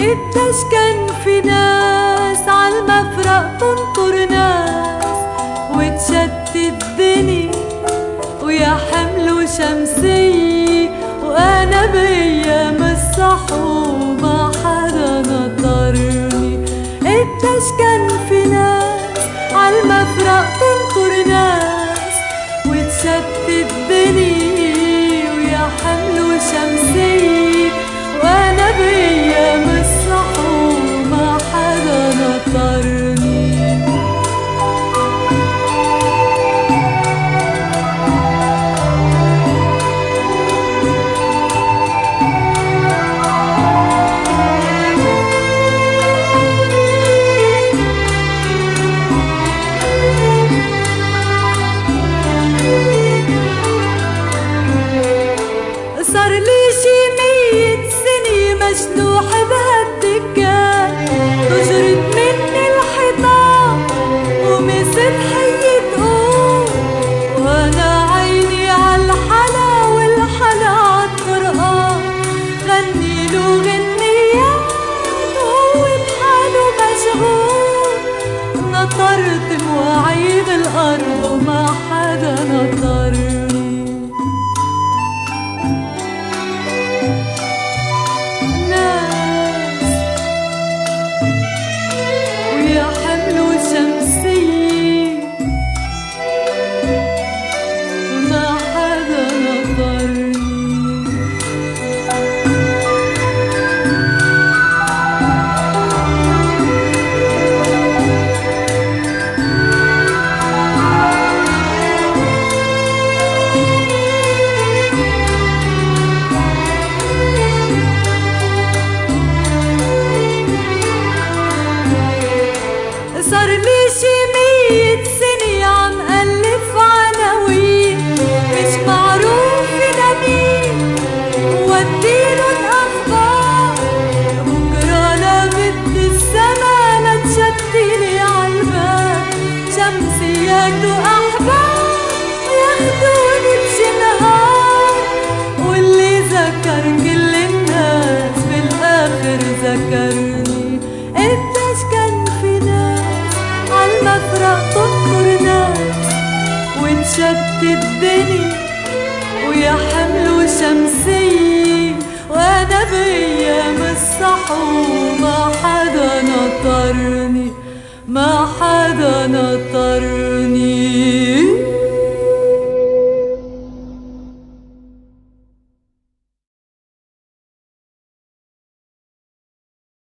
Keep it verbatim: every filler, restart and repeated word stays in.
قديش كان في ناس عالمفرق تنطر ناس وتشتت الدنيا ويا حمل وشمسية وانا بايام الصحو ما حدا نطرني. قديش كان في ناس عالمفرق تنطر ناس وتشتت الدنيا ويا حمل وشمسية وانا بايام الصحو ما حدا نطرني. صار لي شي مية سنة مجنوح بهالدكان تجرد مني الحيطان ومست حية قوم وانا عيني عالحلا والحلا عالقرآن غنيلو غنيات وهو بحاله مشغول. نطرت مواعيد الأرض وما حدا نطرني. صار لي شي مية سنة عم ألف عناوين مش معروف لمين ووديلن أخبار بكرة لبد السما لتشتلي عالباب شمسيات وأحباب ياخدوني بشي نهار واللي ذكر كل الناس بالآخر ذكرني. قديش كان في ناس عالمفرق تنطر ناس وانشتت الدنيا ويا حمل وشمسية وانا بايام الصحو ما حدا نطرني ما حدا نطرني.